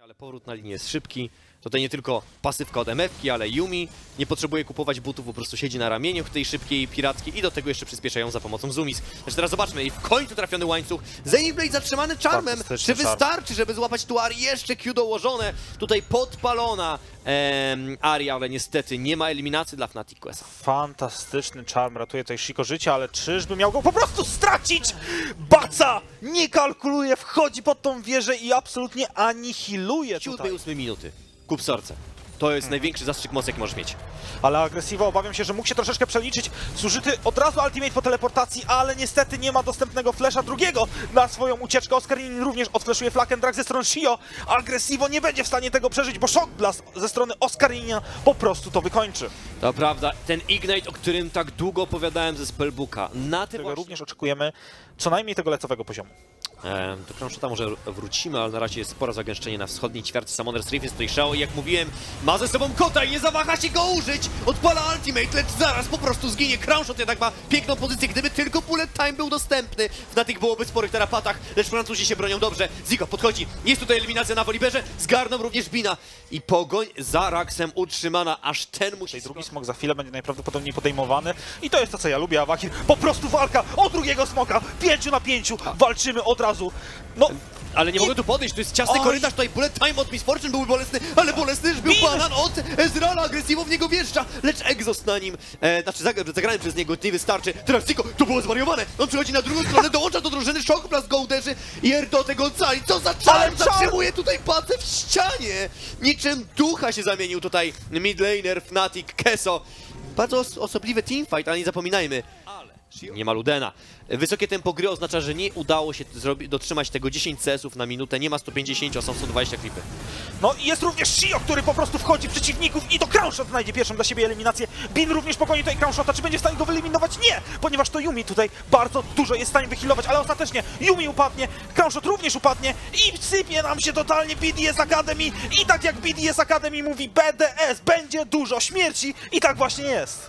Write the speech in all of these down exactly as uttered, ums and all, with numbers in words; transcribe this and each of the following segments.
Ale powrót na linię jest szybki. Tutaj nie tylko pasywka od M F-ki, ale Yumi nie potrzebuje kupować butów, po prostu siedzi na ramieniu tej szybkiej pirackiej i do tego jeszcze przyspieszają za pomocą Zumis. Znaczy teraz zobaczmy, i w końcu trafiony łańcuch. Xenoblade zatrzymany Charmem. Czy wystarczy, żeby złapać tu Ari? Jeszcze Q dołożone. Tutaj podpalona em, Ari, ale niestety nie ma eliminacji dla Fnatic Quest. Fantastyczny Charm ratuje tutaj Shiko życie, ale czyżby miał go po prostu stracić? Baca! Nie kalkuluje, wchodzi pod tą wieżę i absolutnie anihiluje tutaj. siódmej ósmej minuty. Kup serce. To jest hmm. największy zastrzyk mocy, jaki możesz mieć. Ale Aggressivo, obawiam się, że mógł się troszeczkę przeliczyć. Zużyty od razu ultimate po teleportacji, ale niestety nie ma dostępnego flasha drugiego na swoją ucieczkę. Oscarinin również odfleszuje Flak and Drag ze strony Shio. Aggressivo nie będzie w stanie tego przeżyć, bo Shock Blast ze strony Oscarinina po prostu to wykończy. To prawda, ten Ignite, o którym tak długo opowiadałem ze Spellbooka, na tym właśnie... również oczekujemy co najmniej tego lecowego poziomu. Ehm, do Crownshota może wrócimy, ale na razie jest spore zagęszczenie na wschodniej ćwiartce. Summoner's Rift jest tutaj szał i jak mówiłem, ma ze sobą kota i nie zawaha się go użyć! Odpala ultimate, lecz zaraz po prostu zginie. Crownshot jednak ma piękną pozycję, gdyby tylko bullet time był dostępny. Na tych byłoby sporych tarapatach, lecz Francuzi się bronią dobrze. Zico podchodzi, jest tutaj eliminacja na Volibearze, zgarną również Bina i pogoń za Raxem utrzymana, aż ten musi... Tej drugi smok za chwilę będzie najprawdopodobniej podejmowany i to jest to, co ja lubię, Awakir. Po prostu walka o drugiego smoka, pięciu na pięciu, walczymy od razu. No, ale nie I... mogę tu podejść, to jest ciasny Oj. korytarz, tutaj bullet time od Miss Fortune byłby bolesny, ale bolesny był banan od Ezreala, Aggressivo w niego wjeżdża, lecz Exhaust na nim, e, znaczy zagrany przez niego nie wystarczy. Teraz Zico, to było zwariowane, on przychodzi na drugą stronę, dołącza do drużyny, Shock Blast go uderzy i R do tego ocali. Co za czar, zatrzymuje tutaj pacę w ścianie, niczym ducha się zamienił tutaj mid laner Fnatic Keso. Bardzo os osobliwy teamfight, ale nie zapominajmy. Nie ma Ludena. Wysokie tempo gry oznacza, że nie udało się dotrzymać tego dziesięć C S ów na minutę, nie ma sto pięćdziesiąt, a są sto dwadzieścia klipy. No i jest również Shio, który po prostu wchodzi w przeciwników i to Crownshot znajdzie pierwszą dla siebie eliminację. Bin również pokoni tutaj Crownshota, czy będzie w stanie go wyeliminować? Nie, ponieważ to Yumi tutaj bardzo dużo jest w stanie wyhealować, ale ostatecznie Yumi upadnie, Crownshot również upadnie i sypie nam się totalnie B D S Academy i tak jak B D S Academy mówi, B D S będzie dużo śmierci i tak właśnie jest.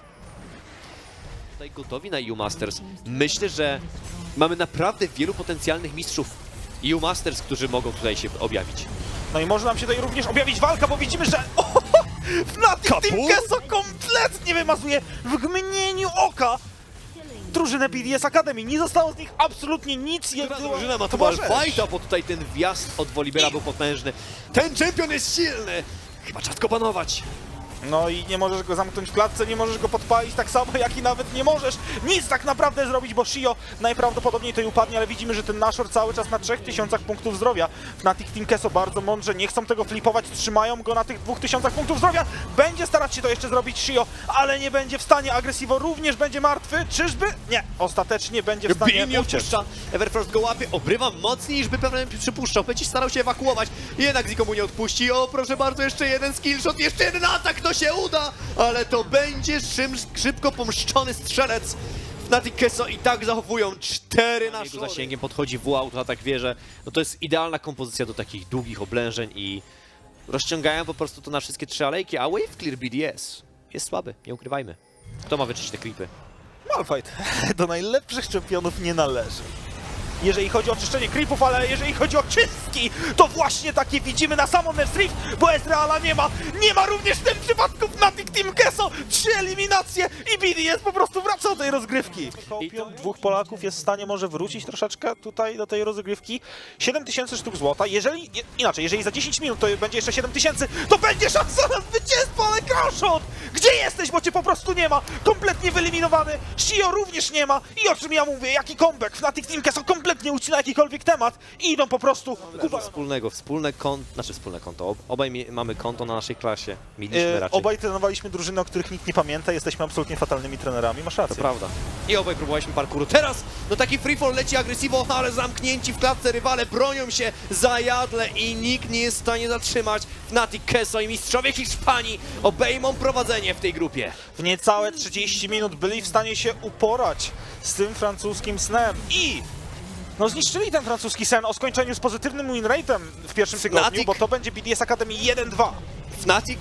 Tutaj gotowi na E U Masters. Myślę, że mamy naprawdę wielu potencjalnych mistrzów E U Masters, którzy mogą tutaj się objawić. No i może nam się tutaj również objawić walka, bo widzimy, że oh, Fnatic Team Keso kompletnie wymazuje w mgnieniu oka drużynę B D S Academy. Nie zostało z nich absolutnie nic. Która drużyna ma tu fighta, bo tutaj ten wjazd od Volibeara był potężny. Ten czempion jest silny! Chyba czas go panować. No i nie możesz go zamknąć w klatce, nie możesz go podpalić tak samo, jak i nawet nie możesz nic tak naprawdę zrobić, bo Shio najprawdopodobniej tutaj upadnie, ale widzimy, że ten Nashor cały czas na trzech tysiącach punktów zdrowia. Fnatic Team Keso bardzo mądrze, nie chcą tego flipować, trzymają go na tych dwóch tysiącach punktów zdrowia. Będzie starać się to jeszcze zrobić Shio, ale nie będzie w stanie. Aggressivo również będzie martwy, czyżby? Nie, ostatecznie będzie w stanie nie uciec. Everfrost go łapie, obrywa mocniej niż by pewnie przypuszczał. Będzie starał się ewakuować, jednak Zico mu nie odpuści. O, proszę bardzo, jeszcze jeden skillshot, jeszcze jeden atak, no się uda, ale to będzie szybko pomszczony strzelec. Fnatic Keso i tak zachowują cztery na jego zasięgiem, podchodzi w auto, atak wieże. No to jest idealna kompozycja do takich długich oblężeń i rozciągają po prostu to na wszystkie trzy alejki, a Wave Clear B D S jest słaby, nie ukrywajmy. Kto ma wyczyścić te klipy? Malphite do najlepszych czempionów nie należy, jeżeli chodzi o czyszczenie creepów, ale jeżeli chodzi o czystki, to właśnie takie widzimy na Summoner's Rift, bo Ezreala nie ma. Nie ma również w tym przypadku Fnatic Team Keso. Trzy eliminacje i B D S po prostu wraca do tej rozgrywki. Dwóch Polaków jest w stanie może wrócić troszeczkę tutaj do tej rozgrywki. siedem tysięcy sztuk złota. Jeżeli, inaczej, jeżeli za dziesięć minut to będzie jeszcze siedem tysięcy, to będzie szansa na zwycięstwo, ale Crownshot! Gdzie jesteś, bo cię po prostu nie ma? Kompletnie wyeliminowany. Shio również nie ma. I o czym ja mówię? Jaki comeback? Fnatic Team Keso kompletnie nie ucina jakikolwiek temat i idą po prostu... Kuba. Wspólnego, wspólne konto, znaczy wspólne konto, obaj mamy konto na naszej klasie, mieliśmy yy, raczej. Obaj trenowaliśmy drużyny, o których nikt nie pamięta, jesteśmy absolutnie fatalnymi trenerami, masz rację. To prawda. I obaj próbowaliśmy parkouru. Teraz, no taki freefall leci Aggressivo, ale zamknięci w klatce rywale bronią się zajadle i nikt nie jest w stanie zatrzymać. Fnatic Keso i mistrzowie Hiszpanii obejmą prowadzenie w tej grupie. W niecałe trzydzieści minut byli w stanie się uporać z tym francuskim snem i... No zniszczyli ten francuski sen o skończeniu z pozytywnym winrate'em w pierwszym tygodniu, Fnatic, bo to będzie B D S Academy jeden dwa. Fnatic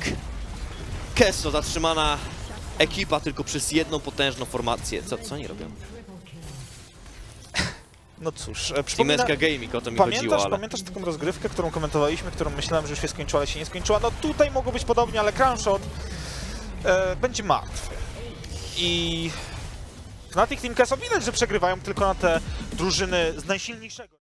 Keso zatrzymana ekipa tylko przez jedną potężną formację. Co, co oni robią? No cóż, e, przypomina... Team Gaming, o to mi Pamiętasz, chodziło, ale... pamiętasz taką rozgrywkę, którą komentowaliśmy, którą myślałem, że już się skończyła, ale się nie skończyła? No tutaj mogło być podobnie, ale Crownshot e, będzie martwy. I Fnatic Team Keso widać, że przegrywają tylko na te drużyny z najsilniejszego.